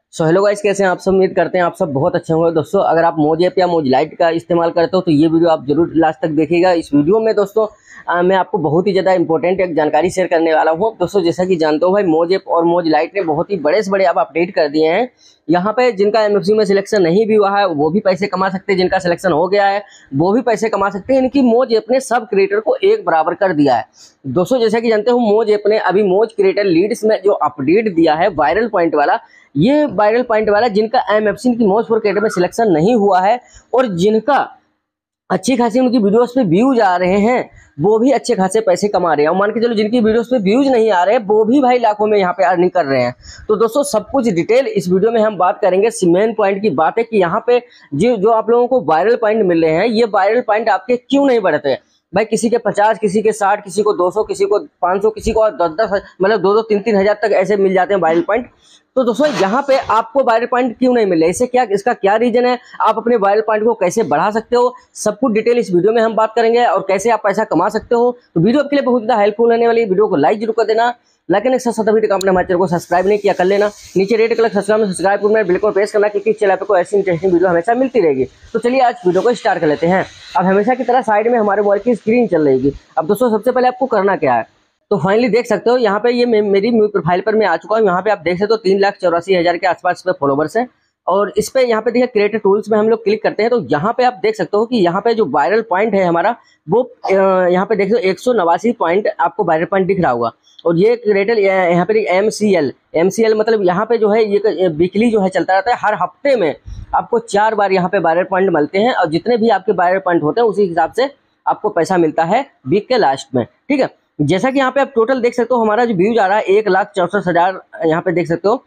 So hello guys, कैसे हैं आप सब। उम्मीद करते हैं आप सब बहुत अच्छे होंगे। दोस्तों अगर आप मोज ऐप या मोज लाइट का इस्तेमाल करते हो तो ये वीडियो आप जरूर लास्ट तक देखिएगा। इस वीडियो में दोस्तों मैं आपको बहुत ही ज़्यादा इंपॉर्टेंट एक जानकारी शेयर करने वाला हूँ। दोस्तों जैसा कि जानते हो भाई, मोज ऐप और मोज लाइट ने बहुत ही बड़े से बड़े अब अपडेट कर दिए हैं। यहाँ पे जिनका एमएफसी में सिलेक्शन नहीं भी हुआ है वो भी पैसे कमा सकते हैं, जिनका सिलेक्शन हो गया है वो भी पैसे कमा सकते हैं। इनकी मोज ऐप ने सब क्रिएटर को एक बराबर कर दिया है। दोस्तों जैसा कि जानते हो, मोज ऐप ने अभी मोज क्रिएटर लीड्स में जो अपडेट दिया है वायरल पॉइंट वाला, ये वायरल पॉइंट वाला जिनका एमएफसी की मोज 4 कैटेगरी में सिलेक्शन नहीं हुआ है और जिनका अच्छी खासी उनकी वीडियोस पे व्यूज आ रहे हैं वो भी अच्छे खासे पैसे कमा रहे हैं। और मान के चलो जिनकी वीडियोस पे व्यूज नहीं आ रहे हैं वो भी भाई लाखों में यहाँ पे अर्निंग कर रहे हैं। तो दोस्तों सब कुछ डिटेल इस वीडियो में हम बात करेंगे। मेन पॉइंट की बात है कि यहाँ पे जो आप लोगों को वायरल पॉइंट मिल रहे हैं, ये वायरल पॉइंट आपके क्यों नहीं बढ़ते भाई। किसी के 50, किसी के 60, किसी को 200, किसी को 500, किसी को 10-10 मतलब 2-2, 3-3 हजार तक ऐसे मिल जाते हैं वायरल पॉइंट। तो दोस्तों यहाँ पे आपको वायरल पॉइंट क्यों नहीं मिल रहे, इसका क्या रीजन है, आप अपने वायरल पॉइंट को कैसे बढ़ा सकते हो, सब कुछ डिटेल इस वीडियो में हम बात करेंगे। और कैसे आप पैसा कमा सकते हो। तो वीडियो आपके लिए बहुत ज़्यादा हेल्पफुल होने वाली। वीडियो को लाइक जरूर कर देना, लेकिन एक साथ अभी तक आपने हमारे चैनल को सब्सक्राइब नहीं किया कर लेना। नीचे रेड कलर सब्सक्राइब करना बिल्कुल प्रेस करना, क्योंकि चैनल पे कोई ऐसी इंटरेस्टिंग वीडियो हमेशा मिलती रहेगी। तो चलिए आज वीडियो को स्टार्ट कर लेते हैं। अब हमेशा की तरह साइड में हमारे मोबाइल की स्क्रीन चल रहेगी। अब दोस्तों सबसे पहले आपको करना क्या है, तो फाइनली देख सकते हो यहाँ पे ये मेरी प्रोफाइल पर मैं आ चुका हूँ। यहाँ पे आप देख सकते हो 3,84,000 के आसपास पे फॉलोवर्स हैं। और इस पे यहाँ पे देखिए क्रिएटर टूल्स में हम लोग क्लिक करते हैं तो यहाँ पे आप देख सकते हो कि यहाँ पे जो वायरल पॉइंट है हमारा वो यहाँ पे देख सकते हो 189 पॉइंट आपको वायरल पॉइंट दिख रहा होगा। और ये क्रिएटर यहाँ पे MCL मतलब यहाँ पे जो है ये वीकली जो है चलता रहता है। हर हफ्ते में आपको 4 बार यहाँ पे वायरल पॉइंट मिलते हैं और जितने भी आपके वायरल पॉइंट होते हैं उसी हिसाब से आपको पैसा मिलता है वीक के लास्ट में। ठीक है, जैसा कि यहाँ पे आप टोटल देख सकते हो हमारा जो व्यूज आ रहा है 1,64,000, यहाँ पे देख सकते हो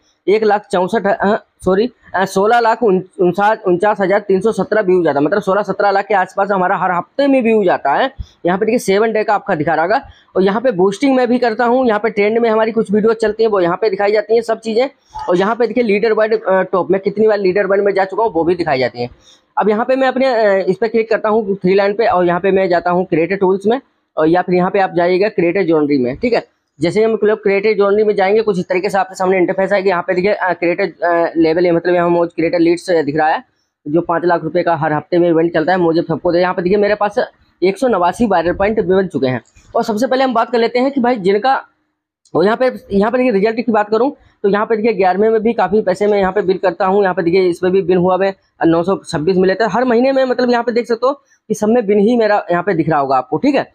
16,49,317 व्यूज आता है। मतलब 16-17 लाख के आसपास हमारा हर हफ्ते में व्यूज आता है। यहाँ पे देखिए 7 डे का आपका दिखा रहा होगा। और यहाँ पे बूस्टिंग में भी करता हूँ, यहाँ पे ट्रेंड में हमारी कुछ वीडियो चलती है वो यहाँ पे दिखाई जाती हैं सब चीजें। और यहाँ पे देखिए लीडर वर्ड टॉप में कितनी बार लीडर वर्ड में जा चुका हूँ वो भी दिखाई जाती है। अब यहाँ पे मैं अपने इस पर क्लिक करता हूँ 3 लाइन पे और यहाँ पे मैं जाता हूँ क्रिएटर टूल्स में और या फिर यहाँ पे आप जाइएगा क्रिएटर ज्वेलरी में। ठीक है, जैसे हम लोग क्रिएटर ज्वेलरी में जाएंगे कुछ इस तरीके से आपके सामने इंटरफेस आएगी। यहाँ पे देखिए क्रिएटर लेवल है, मतलब यहाँ मुझे क्रिएटर लीड्स दिख रहा है जो 5 लाख रुपए का हर हफ्ते में इवेंट चलता है। मुझे सबको यहाँ पे देखिए मेरे पास 189 वायरल पॉइंट बन चुके हैं। और सबसे पहले हम बात कर लेते हैं कि भाई जिनका, और यहाँ पे देखिए रिजल्ट की बात करूँ तो यहाँ पे देखिए 11वें में भी काफ़ी पैसे में यहाँ पे बिल करता हूँ। यहाँ पे देखिए इसमें भी बिन हुआ में 926 मिले थे हर महीने में। मतलब यहाँ पे देख सकते हो कि सब में बिन ही मेरा यहाँ पे दिख रहा होगा आपको। ठीक है,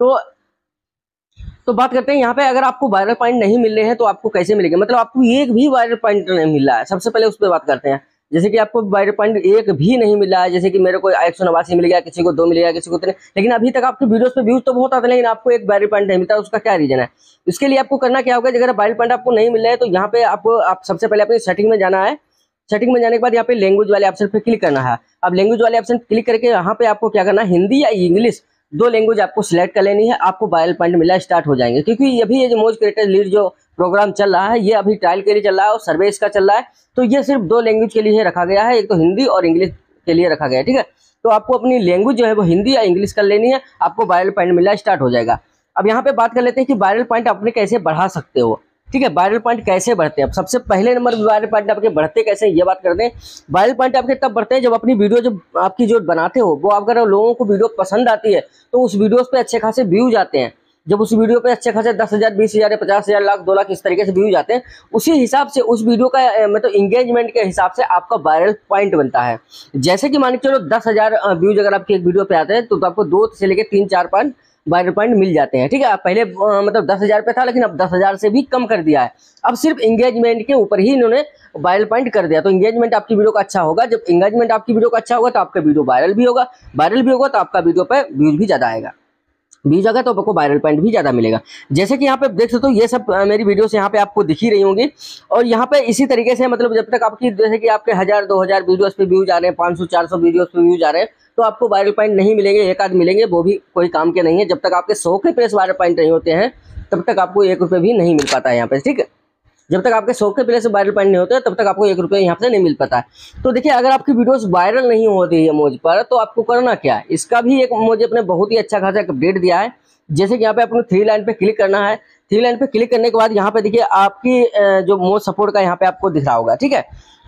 तो बात करते हैं यहाँ पे अगर आपको वायरल पॉइंट नहीं मिल रहे हैं तो आपको कैसे मिलेंगे, मतलब आपको एक भी वायरल पॉइंट नहीं मिल रहा है। सबसे पहले उस पर बात करते हैं। जैसे कि आपको वायरल पॉइंट एक भी नहीं मिला है, जैसे कि मेरे को 189 मिल गया, किसी को 2 मिल गया, किसी को 3, लेकिन अभी तक आपकी वीडियोस पे व्यूज तो बहुत आते हैं लेकिन आपको एक वायरल पॉइंट नहीं मिलता। उसका क्या रीजन है, इसके लिए आपको करना क्या होगा। अगर वायरल पॉइंट आपको नहीं मिल रहा है तो यहाँ पे आप सबसे पहले अपनी सेटिंग में जाना है। सेटिंग में जाने के बाद यहाँ पे लैंग्वेज वाले ऑप्शन पे क्लिक करना है। अब लैंग्वेज वाले ऑप्शन क्लिक करके यहाँ पे आपको क्या करना है, हिंदी या इंग्लिश 2 लैंग्वेज आपको सिलेक्ट कर लेनी है। आपको वायरल पॉइंट मिलना स्टार्ट हो जाएंगे, क्योंकि अभी ये जो मोज क्रिएटर लीड जो प्रोग्राम चल रहा है ये अभी ट्रायल के लिए चल रहा है और सर्वे इसका चल रहा है। तो ये सिर्फ 2 लैंग्वेज के लिए रखा गया है, एक तो हिंदी और इंग्लिश के लिए रखा गया है। ठीक है, तो आपको अपनी लैंग्वेज जो है वो हिंदी या इंग्लिश कर लेनी है, आपको वायरल पॉइंट मिलना स्टार्ट हो जाएगा। अब यहाँ पे बात कर लेते हैं कि वायरल पॉइंट अपने कैसे बढ़ा सकते हो। ठीक है, वायरल पॉइंट कैसे बढ़ते हैं। अब सबसे पहले नंबर वायरल पॉइंट आपके बढ़ते कैसे ये बात करते हैं। वायरल पॉइंट आपके तब बढ़ते हैं जब अपनी वीडियो जब आपकी जो बनाते हो वो अगर लोगों को वीडियो पसंद आती है तो उस वीडियोस पे अच्छे खासे व्यूज आते हैं। जब उस वीडियो पे अच्छे खासे 10,000, 20,000, 50,000, लाख, 2 लाख इस तरीके से व्यूज आते हैं, उसी हिसाब से उस वीडियो का मतलब इंगेजमेंट के हिसाब से आपका वायरल पॉइंट बनता है। जैसे कि मान के चलो 10,000 व्यूज अगर आपके एक वीडियो पे आते हैं तो आपको 2 से लेकर 3-4 पॉइंट वायरल पॉइंट मिल जाते हैं। ठीक है, पहले मतलब 10,000 पे था लेकिन अब 10,000 से भी कम कर दिया है। अब सिर्फ इंगेजमेंट के ऊपर ही इन्होंने वायरल पॉइंट कर दिया। तो इंगेजमेंट आपकी वीडियो का अच्छा होगा, जब इंगेजमेंट आपकी वीडियो का अच्छा होगा तो आपका वीडियो वायरल भी होगा तो आपका वीडियो पे व्यूज भी ज्यादा आएगा, व्यूज आएगा तो आपको वायरल पॉइंट भी ज्यादा मिलेगा। जैसे कि यहाँ पे देख सकते हो ये सब मेरी वीडियोस यहाँ पे आपको दिख ही रही होंगी। और यहाँ पे इसी तरीके से मतलब जब तक आपकी जैसे कि आपके 1000-2000 वीडियोस पे व्यूज आ रहे हैं, 500-400 वीडियोस पे व्यूज आ रहे हैं तो आपको वायरल पॉइंट नहीं मिलेंगे, एक आध मिलेंगे, वो भी कोई काम के नहीं है। जब तक आपके 100 के प्लस वायरल पॉइंट नहीं होते हैं तब तक आपको 1 रुपये भी नहीं मिल पाता है यहाँ पे। ठीक है, जब तक आपके 100 के प्लस वायरल पॉइंट नहीं होते तब तक आपको 1 रुपये यहाँ से नहीं मिल पाता है। तो देखिए अगर आपकी वीडियोस वायरल नहीं होती है मोज पर तो आपको करना क्या है, इसका भी एक मुझे अपने बहुत ही अच्छा खासा अपडेट दिया है। जैसे कि यहाँ पे आपको 3 लाइन पे क्लिक करना है। 3 लाइन पे क्लिक करने के बाद यहाँ पे देखिए आपकी जो मोज सपोर्ट का यहाँ पे आपको दिख रहा होगा। ठीक है,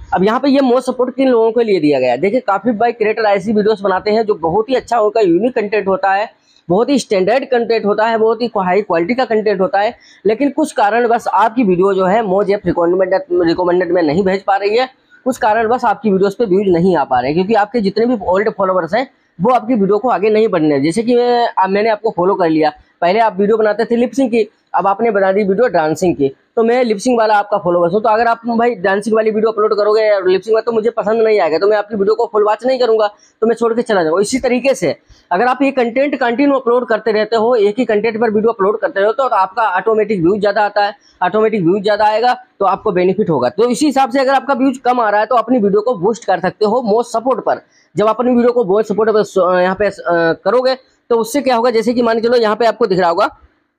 अब यहाँ पे ये मोस्ट सपोर्ट किन लोगों के लिए दिया गया है। देखिए काफी भाई क्रिएटर ऐसी वीडियोस बनाते हैं जो बहुत ही अच्छा उनका यूनिक कंटेंट होता है, बहुत ही स्टैंडर्ड कंटेंट होता है, बहुत ही हाई क्वालिटी का कंटेंट होता है, लेकिन कुछ कारण बस आपकी वीडियो जो है मोज ऐप रिकमेंडेड में नहीं भेज पा रही है, कुछ कारण बस आपकी वीडियोस पे व्यूज नहीं आ पा रहे हैं, क्योंकि आपके जितने भी ओल्ड फॉलोवर्स हैं वो आपकी वीडियो को आगे नहीं बढ़ने। जैसे कि मैंने आपको फॉलो कर लिया, पहले आप वीडियो बनाते थे लिपसिंग की, अब आपने बना दी वीडियो डांसिंग की, तो मैं लिपसिंग वाला आपका फॉलोवर्स हूँ, तो अगर आप भाई डांसिंग वाली वीडियो अपलोड करोगे या लिपसिंग वाला तो मुझे पसंद नहीं आएगा, तो मैं आपकी वीडियो को फुल वॉच नहीं करूंगा, तो मैं छोड़ के चला जाऊंगा। इसी तरीके से अगर आप ये कंटेंट कंटिन्यू अपलोड करते रहते हो, एक ही कंटेंट पर वीडियो अपलोड करते रहते हो, तो आपका ऑटोमेटिक व्यूज ज्यादा आता है, ऑटोमेटिक व्यूज ज्यादा आएगा तो आपको बेनिफिट होगा। तो इसी हिसाब से अगर आपका व्यूज कम आ रहा है तो अपनी वीडियो को बूस्ट कर सकते हो मोस्ट सपोर्ट पर। जब अपनी वीडियो को मोस्ट सपोर्ट पर यहाँ पे करोगे तो उससे क्या होगा, जैसे कि मान के चलो यहाँ पे आपको दिख रहा होगा,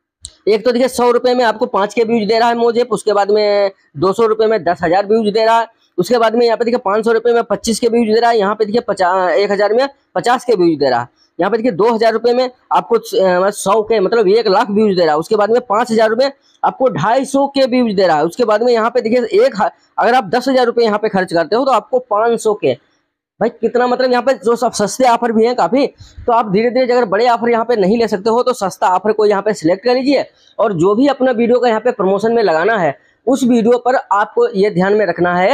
एक तो देखिए 100 रुपए में आपको 5 के व्यूज दे रहा है मोज ऐप, उसके बाद में 200 रुपए में 10,000 व्यूज दे रहा है, उसके बाद में यहाँ पे देखिए 500 रुपए में 25 के व्यूज दे रहा है, यहाँ पे देखिए 1000 में 50 के व्यूज दे रहा है, यहाँ पे देखिए 2000 रुपए में आपको 100 के मतलब 1 लाख व्यूज दे रहा है, उसके बाद में 5000 रुपए आपको 250 के व्यूज दे रहा है, उसके बाद में यहाँ पे देखिए अगर आप 10,000 रुपए यहाँ पे खर्च करते हो तो आपको 500 के, भाई कितना मतलब यहाँ पे जो सब सस्ते ऑफर भी हैं काफी। तो आप धीरे धीरे अगर बड़े ऑफर यहाँ पे नहीं ले सकते हो तो सस्ता ऑफर को यहाँ पे सिलेक्ट कर लीजिए, और जो भी अपना वीडियो का यहाँ पे प्रमोशन में लगाना है उस वीडियो पर आपको ये ध्यान में रखना है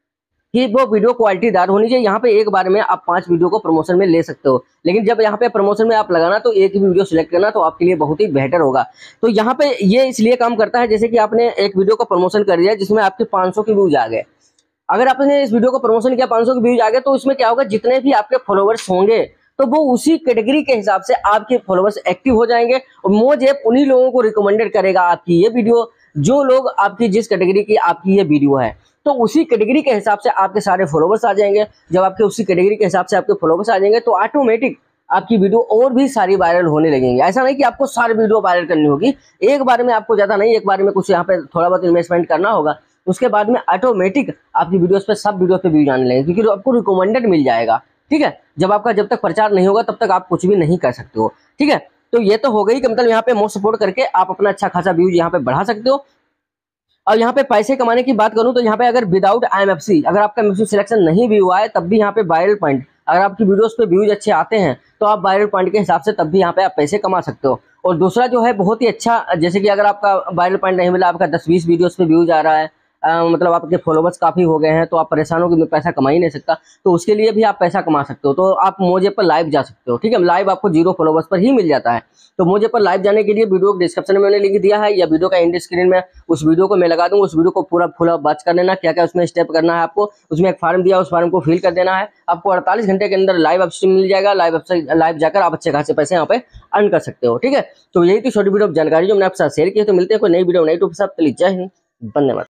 कि वो वीडियो क्वालिटीदार होनी चाहिए। यहाँ पे एक बार में आप 5 वीडियो को प्रमोशन में ले सकते हो, लेकिन जब यहाँ पे प्रमोशन में आप लगाना तो एक ही वीडियो सिलेक्ट करना, तो आपके लिए बहुत ही बेहतर होगा। तो यहाँ पे ये इसलिए काम करता है, जैसे कि आपने एक वीडियो का प्रमोशन कर दिया जिसमें आपके 500 के व्यूज आ गए, अगर आपने इस वीडियो को प्रमोशन किया 500 के व्यूज आ गए, तो इसमें क्या होगा, जितने भी आपके फॉलोवर्स होंगे तो वो उसी कैटेगरी के हिसाब से आपके फॉलोवर्स एक्टिव हो जाएंगे, और मोज ऐप उन्हीं लोगों को रिकमेंडेड करेगा आपकी ये वीडियो, जो लोग आपकी जिस कैटेगरी की आपकी ये वीडियो है, तो उसी कैटेगरी के हिसाब से आपके सारे फॉलोवर्स आ जाएंगे। जब आपके उसी कैटेगरी के हिसाब से आपके फॉलोवर्स आ जाएंगे तो ऑटोमेटिक आपकी वीडियो और भी सारी वायरल होने लगेंगी। ऐसा नहीं कि आपको सारी वीडियो वायरल करनी होगी, एक बार में आपको ज्यादा नहीं, एक बार में कुछ यहाँ पे थोड़ा बहुत इन्वेस्टमेंट करना होगा, उसके बाद में ऑटोमेटिक आपकी वीडियोस पे सब वीडियो पे व्यूज आने लगेंगे, क्योंकि आपको रिकमेंडेड मिल जाएगा। ठीक है, जब तक प्रचार नहीं होगा तब तक आप कुछ भी नहीं कर सकते हो। ठीक है, तो ये तो हो गई कि मतलब यहाँ पे मोस्ट सपोर्ट करके आप अपना अच्छा खासा व्यूज यहाँ पे बढ़ा सकते हो। और यहाँ पे पैसे कमाने की बात करूं तो यहाँ पे अगर विदाउट IMFC, अगर आपका MFC सिलेक्शन नहीं भी हुआ है तब भी यहाँ पे वायरल पॉइंट, अगर आपकी वीडियोस पे व्यूज अच्छे आते हैं तो आप वायरल पॉइंट के हिसाब से तब भी यहाँ पे आप पैसे कमा सकते हो। और दूसरा जो है बहुत ही अच्छा, जैसे कि अगर आपका वायरल पॉइंट नहीं मिला, आपका 10-20 वीडियोस पे व्यूज आ रहा है, मतलब आपके फॉलोवर्स काफी हो गए हैं, तो आप परेशान हो कि मैं पैसा कमा ही नहीं सकता, तो उसके लिए भी आप पैसा कमा सकते हो। तो आप मोज ऐप पर लाइव जा सकते हो। ठीक है, लाइव आपको 0 फॉलोवर्स पर ही मिल जाता है। तो मोज ऐप पर लाइव जाने के लिए वीडियो डिस्क्रिप्शन में मैंने लिंक दिया है, या वीडियो का एंड स्क्रीन में उस वीडियो को मैं लगा दूंगा, उस वीडियो को पूरा फुल वॉच कर लेना, क्या क्या उसमें स्टेप करना है आपको। उसमें एक फॉर्म दिया, उस फॉर्म को फिल कर देना है, आपको 48 घंटे के अंदर लाइव अपस्ट्रीम मिल जाएगा, लाइव जाकर आप अच्छे खासे पैसे यहाँ पे अर्न कर सकते हो। ठीक है, तो यही थी छोटी वीडियो जानकारी जो मैंने आपके साथ शेयर की है। तो मिलते हैं कोई नई वीडियो नई टॉपिक के साथ। जय हिंद, धन्यवाद।